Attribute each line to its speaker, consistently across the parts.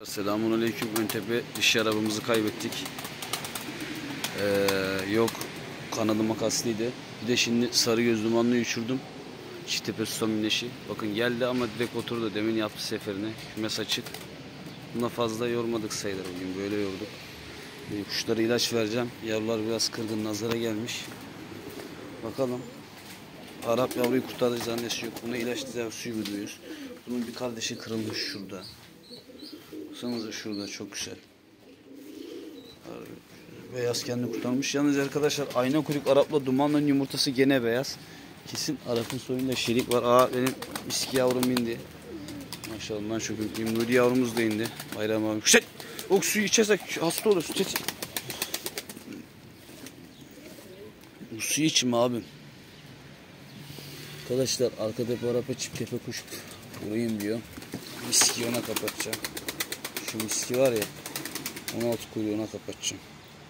Speaker 1: Selamünaleyküm. Öntepe dişi arabamızı kaybettik. Yok, kanadı makaslıydı. Bir de şimdi sarı göz dumanlıyı uçurdum. Çiftepe Susam Minneşi. Bakın geldi ama direkt oturdu. Demin yaptı seferini. Kümes açık. Buna fazla yormadık sayılır bugün. Böyle yorduk. Kuşlara ilaç vereceğim. Yavrular biraz kırgın, nazara gelmiş. Bakalım. Arap yavruyu kurtardık zannesi yok. Buna ilaç suyu gidiyoruz. Bunun bir kardeşi kırılmış şurada. Baksanıza şurada, çok güzel. Beyaz kendini kurtarmış. Yalnız arkadaşlar ayna kuyruk Arap'la dumanların yumurtası gene beyaz. Kesin Arap'ın soyunda şerik var. Aa, benim miski yavrum indi. Maşallah çok mutluyum. Nuri yavrumuz da indi. Bayram abi. Şşt! O suyu içersek hasta olursun. Şşt! Bu suyu içme abim. Arkadaşlar arka tepe Arap'a çift tepe kuş vurayım diyor. Miski ona kapatacağım. Şu miski var ya, 16 kuyruğuna kapatacağım.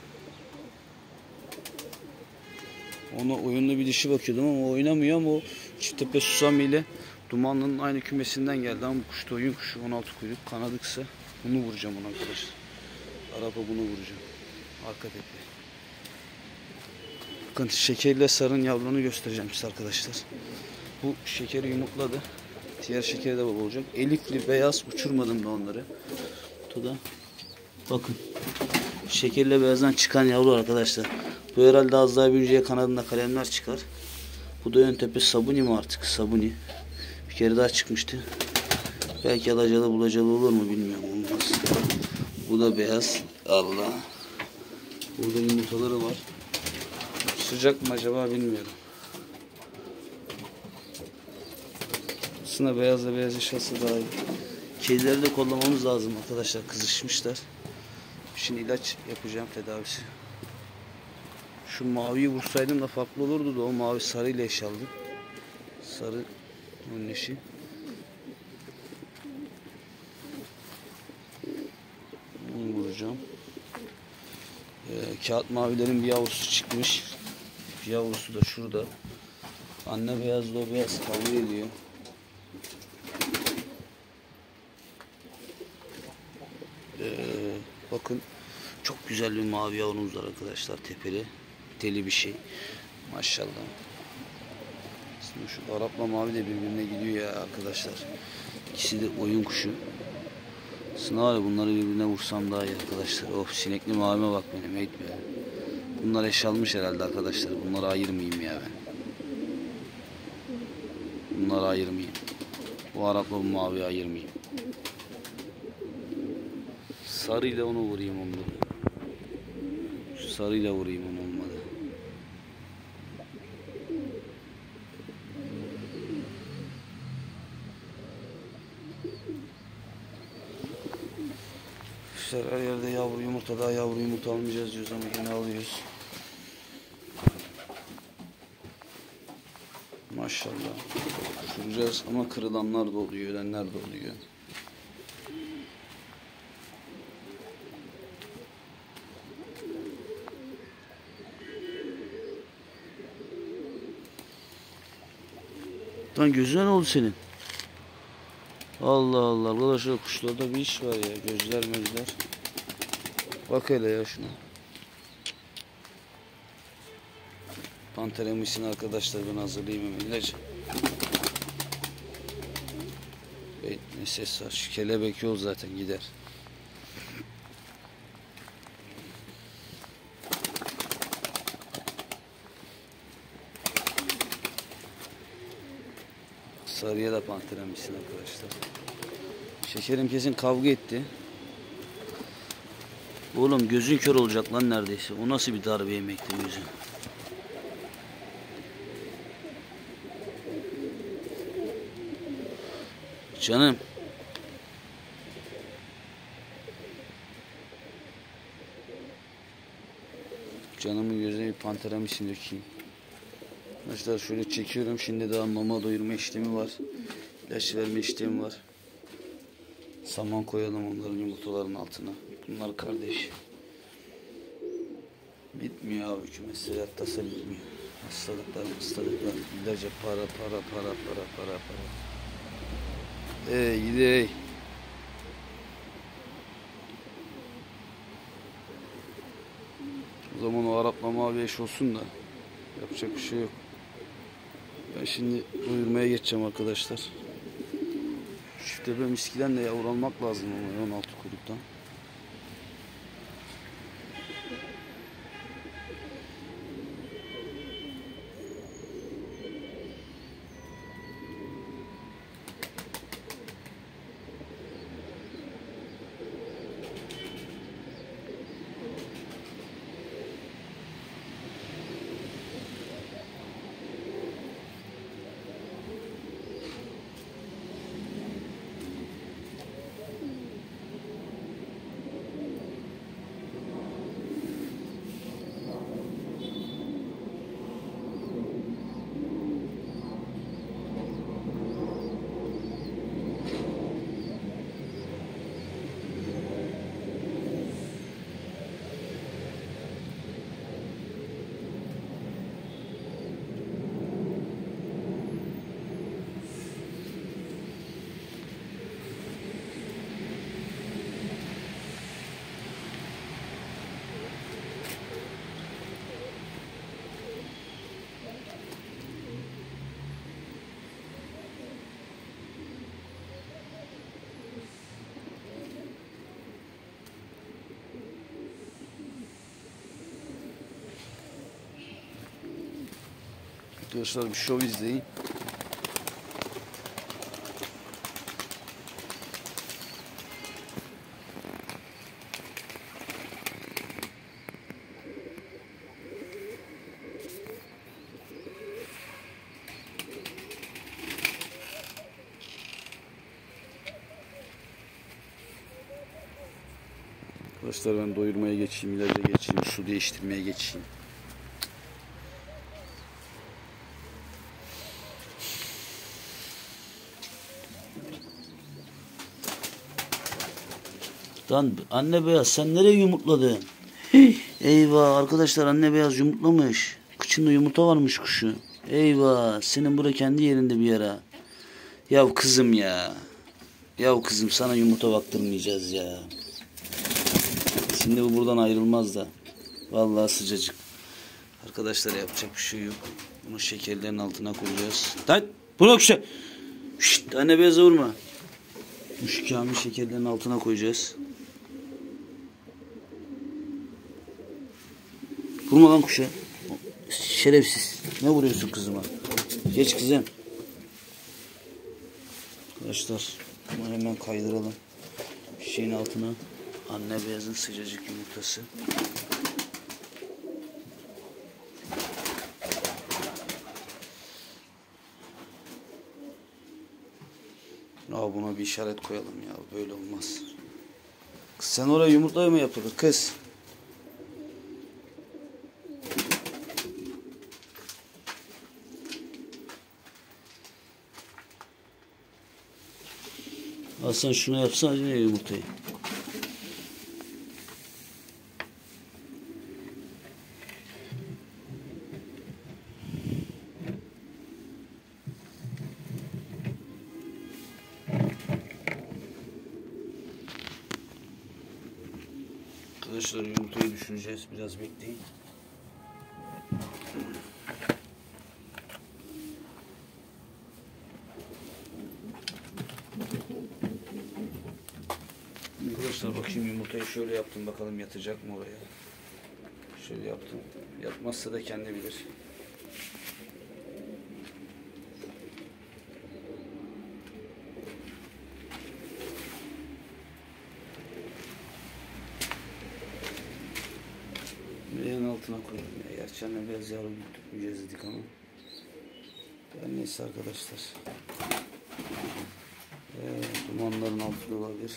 Speaker 1: Ona oyunlu bir dişi bakıyordum ama oynamıyor, ama o Çiftepe Susam ile Dumanlı'nın aynı kümesinden geldi ama bu kuş da oyun kuşu, 16 kuyruk, kanadı kısa. Bunu vuracağım ona arkadaşlar. Arapa bunu vuracağım. Arka tepe. Bakın şekerle sarın yavrularını göstereceğim size arkadaşlar. Bu şekeri yumurtladı. Diğer şekeri de baba olacak. Elifli beyaz, uçurmadım da onları. Da bakın şekerle beyazdan çıkan yavru arkadaşlar. Bu herhalde az daha büyüyünce kanadında kalemler çıkar. Bu da Öntepe Sabuni mi artık? Sabuni. Bir kere daha çıkmıştı. Belki alacalı bulacalı olur mu bilmiyorum, olmaz. Bu da beyaz. Allah. Burada yumurtaları var. Sıcak mı acaba bilmiyorum. Aslında beyazla beyaz yaşası daha iyi. Kedileri de kollamamız lazım arkadaşlar, kızışmışlar. Şimdi ilaç yapacağım, tedavisi. Şu maviyi vursaydım da farklı olurdu da o mavi sarıyla eş aldı. Sarı onun eşi. Bunu vuracağım. Kağıt mavilerin bir yavrusu çıkmış. Bir yavrusu da şurada. Anne beyazla o beyaz kavga ediyor. Bakın çok güzel bir mavi yavrumuz var arkadaşlar, tepeli, deli bir şey maşallah. Aslında şu Arap'la mavi de birbirine gidiyor ya arkadaşlar. İkisi de oyun kuşu. Aslında bunları birbirine vursam daha iyi arkadaşlar. Of, sinekli mavime bak benim, etmiyor. Bunlar eş almış herhalde arkadaşlar. Bunları ayırmayayım ya ben. Bunları ayırmayayım. Bu Arap'la bu maviyi ayırmayayım. Sarıyla onu vurayım onu. Şu sarıyla vurayım onu, olmadı. İşte her yerde yavru yumurta, daha yavru yumurta almayacağız diyoruz ama yine alıyoruz. Maşallah. Uçuracağız ama kırılanlar da oluyor, ölenler de oluyor. Lan gözüne ne oldu senin? Allah Allah arkadaşlar, kuşlarda bir iş var ya, gözler mözler. Bak hele ya şuna. Panteramisini arkadaşlar ben hazırlayayım hemen ilacı. Ne ses var, şu kelebek yol zaten gider. Sarıya da panteramisini arkadaşlar. Şekerim kesin kavga etti. Oğlum gözün kör olacak lan neredeyse. O nasıl bir darbe yemekti gözün? Canım. Canımın gözüne bir panteramisini dökeyim. Arkadaşlar şöyle çekiyorum. Şimdi daha mama doyurma işlemi var. İlaç verme işlemi var. Saman koyalım onların yumurtaların altına. Bunlar kardeş. Bitmiyor abi, kümesler yattasa bitmiyor. Hastalıklar, ilaca para. Gidey. O zaman o Arap'la mavi eş olsun da yapacak bir şey yok. Ben şimdi doyurmaya geçeceğim arkadaşlar. Çift tepe miskiden de yavru almak lazım ama 16 kuyruktan. Arkadaşlar bir şov izleyin. Arkadaşlar ben doyurmaya geçeyim, ilaca geçeyim, su değiştirmeye geçeyim. Lan anne beyaz sen nereye yumurtladın? Eyvah arkadaşlar, anne beyaz yumurtlamış. Kıçında yumurta varmış kuşu. Eyvah, senin bura kendi yerinde bir yere. Yav kızım ya. Yav kızım, sana yumurta baktırmayacağız ya. Şimdi bu buradan ayrılmaz da. Vallahi sıcacık. Arkadaşlar yapacak bir şey yok. Bunu şekerlerin altına koyacağız. Lan bunu kuşa. Şşt, anne beyaza vurma. Bu şikamı şekerlerin altına koyacağız. Vurma lan kuşa. Şerefsiz. Ne vuruyorsun kızıma? Geç kızım. Arkadaşlar bunu hemen kaydıralım. Şeyin altına anne beyazın sıcacık yumurtası. Ya buna bir işaret koyalım ya. Böyle olmaz. Kız sen oraya yumurtlayı mı yapılır kız? Aslan şunu yapsana yumurtayı. Arkadaşlar yumurtayı düşüneceğiz. Biraz bekleyin. Arkadaşlar bakayım, yumurtayı şöyle yaptım, bakalım yatacak mı oraya. Şöyle yaptım. Yatmazsa da kendi bilir. Beyin altına koyalım ya. Gerçi anne biraz yavru tutmayacağız dedik ama. Yani neyse arkadaşlar. Dumanların altında olabilir.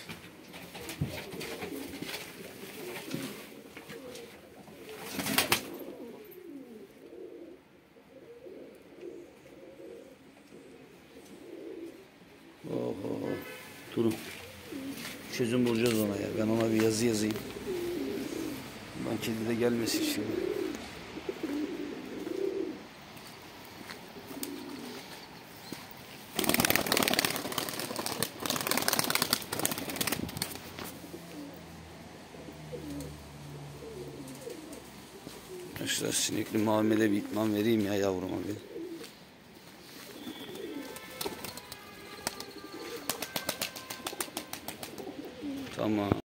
Speaker 1: Oho. Durun. Çözüm bulacağız ona ya. Ben ona bir yazı yazayım. Lan kedi de gelmesin şimdi. Arkadaşlar sinekli muamele bir itman vereyim ya yavruma bir. Tamam.